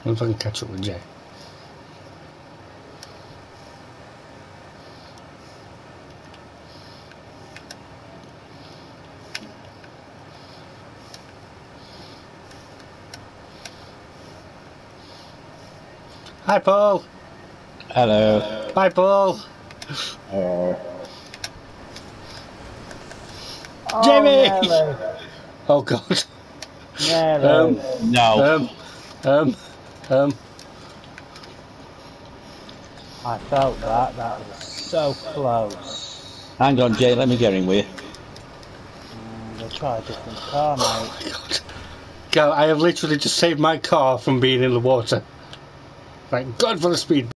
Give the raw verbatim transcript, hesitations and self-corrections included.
I wonder if I can catch up with Jay. Hi, Paul. Hello. Bye, Paul. Hello. Jamie! Oh, Nelly. Oh, God. Nelly. Um, No. um, um, um. I felt that. That was so close. Hang on, Jay. Let me get in with you. Mm, we'll try a different car, mate. Oh, my God. God, I have literally just saved my car from being in the water. Thank God for the speed.